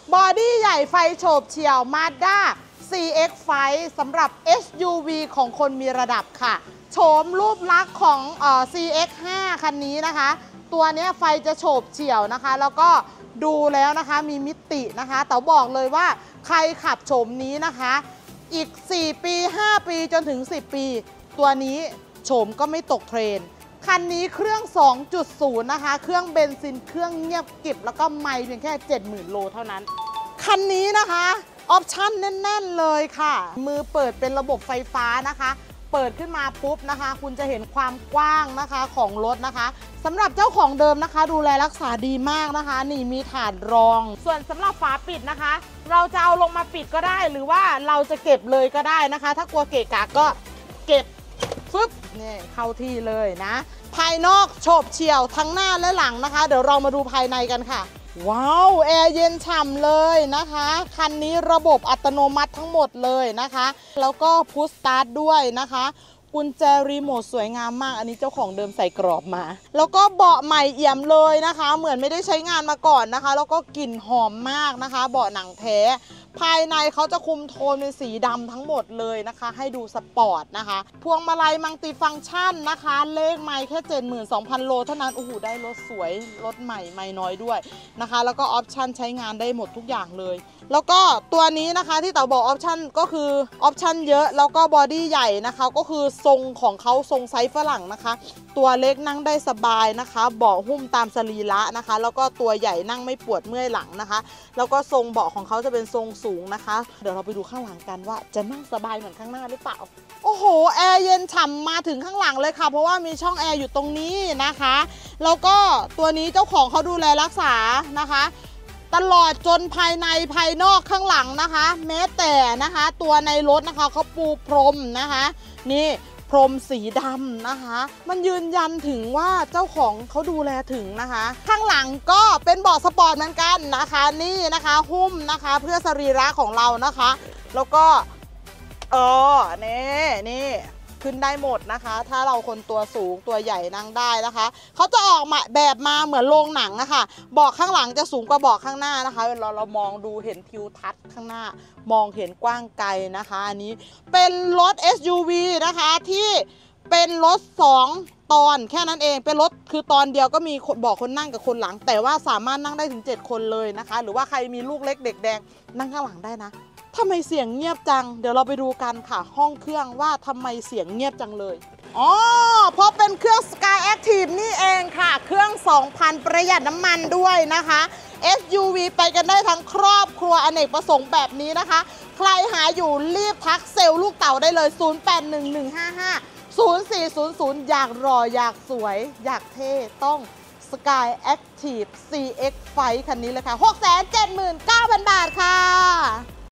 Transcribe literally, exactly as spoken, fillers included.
บอดี้ใหญ่ไฟโฉบเฉี่ยว Mazda ซี เอ็กซ์ ไฟว์ สำหรับ เอส ยู วี ของคนมีระดับค่ะโฉมรูปลักษณ์ของเอ่อ ซี เอ็กซ์ ไฟว์ คันนี้นะคะตัวนี้ไฟจะโฉบเฉี่ยวนะคะแล้วก็ดูแล้วนะคะมีมิตินะคะแต่บอกเลยว่าใครขับโฉมนี้นะคะอีกสี่ปีห้าปีจนถึงสิบปีตัวนี้โฉมก็ไม่ตกเทรนด์คันนี้เครื่อง สองจุดศูนย์ นะคะเครื่องเบนซินเครื่องเงียบกริบแล้วก็ไมล์เพียงแค่ เจ็ดหมื่น โลเท่านั้นคันนี้นะคะออปชั่นแน่นๆเลยค่ะมือเปิดเป็นระบบไฟฟ้านะคะเปิดขึ้นมาปุ๊บนะคะคุณจะเห็นความกว้างนะคะของรถนะคะสำหรับเจ้าของเดิมนะคะดูแลรักษาดีมากนะคะนี่มีถาดรองส่วนสำหรับฝาปิดนะคะเราจะเอาลงมาปิดก็ได้หรือว่าเราจะเก็บเลยก็ได้นะคะถ้ากลัวเกะกะก็เก็บฟึบนี่เข้าที่เลยนะภายนอกโฉบเฉี่ยวทั้งหน้าและหลังนะคะเดี๋ยวเรามาดูภายในกันค่ะว้าวแอร์เย็นฉ่ำเลยนะคะคันนี้ระบบอัตโนมัติทั้งหมดเลยนะคะแล้วก็พุชสตาร์ทด้วยนะคะกุญแจรีโมทสวยงามมากอันนี้เจ้าของเดิมใส่กรอบมาแล้วก็เบาะใหม่เอี่ยมเลยนะคะเหมือนไม่ได้ใช้งานมาก่อนนะคะแล้วก็กลิ่นหอมมากนะคะเบาะหนังแท้ภายในเขาจะคุมโทนเป็นสีดำทั้งหมดเลยนะคะให้ดูสปอร์ตนะคะพวงมาลัยมัลติฟังก์ชันนะคะเลขไมล์แค่ เจ็ดหมื่นสองพัน โลเท่านั้นโอ้โหได้รถสวยรถใหม่ไม่น้อยด้วยนะคะแล้วก็ออปชั่นใช้งานได้หมดทุกอย่างเลยแล้วก็ตัวนี้นะคะที่เต๋าบอกออปชั่นก็คือออปชั่นเยอะแล้วก็บอดี้ใหญ่นะคะก็คือทรงของเขาทรงไซส์ฝรั่งนะคะตัวเล็กนั่งได้สบายนะคะเบาะหุ้มตามสรีระนะคะแล้วก็ตัวใหญ่นั่งไม่ปวดเมื่อยหลังนะคะแล้วก็ทรงเบาะของเขาจะเป็นทรงสูงนะคะเดี๋ยวเราไปดูข้างหลังกันว่าจะนั่งสบายเหมือนข้างหน้าหรือเปล่าโอ้โหแอร์เย็นฉ่ำมาถึงข้างหลังเลยค่ะเพราะว่ามีช่องแอร์อยู่ตรงนี้นะคะแล้วก็ตัวนี้เจ้าของเขาดูแลรักษานะคะตลอดจนภายในภายนอกข้างหลังนะคะแม้แต่นะคะตัวในรถนะคะเขาปูพรมนะคะนี่พรมสีดำนะคะมันยืนยันถึงว่าเจ้าของเขาดูแลถึงนะคะข้างหลังก็เป็นเบาะสปอร์ตเหมือนกันนะคะนี่นะคะหุ้มนะคะเพื่อสรีระของเรานะคะแล้วก็เออนี่นี่ขึ้นได้หมดนะคะถ้าเราคนตัวสูงตัวใหญ่นั่งได้นะคะเขาจะออกมาแบบมาเหมือนโรงหนังอะค่ะเบาะข้างหลังจะสูงกว่าเบาะข้างหน้านะคะเวลาเรามองดูเห็นทิวทัศน์ข้างหน้ามองเห็นกว้างไกลนะคะอันนี้เป็นรถ เอส ยู วี นะคะที่เป็นรถสองตอนแค่นั้นเองเป็นรถคือตอนเดียวก็มีเบาะคนนั่งกับคนหลังแต่ว่าสามารถนั่งได้ถึงเจ็ดคนเลยนะคะหรือว่าใครมีลูกเล็กเด็กแดงนั่งข้างหลังได้นะทำไมเสียงเงียบจังเดี๋ยวเราไปดูกันค่ะห้องเครื่องว่าทำไมเสียงเงียบจังเลยอ๋อเพราะเป็นเครื่อง Sky Active นี่เองค่ะเครื่อง สองพัน ประหยัดน้ำมันด้วยนะคะ เอส ยู วี ไปกันได้ทั้งครอบครัวอเนกประสงค์แบบนี้นะคะใครหาอยู่รีบทักเซลล์ลูกเต่าได้เลยศูนย์ แปด หนึ่ง หนึ่ง ห้า ห้า ศูนย์ สี่ ศูนย์ ศูนย์อยากรออยากสวยอยากเท่ต้อง Sky Active ซี เอ็กซ์ ไฟว์ คันนี้เลยค่ะ หกแสนเจ็ดหมื่นเก้าพัน บาทค่ะ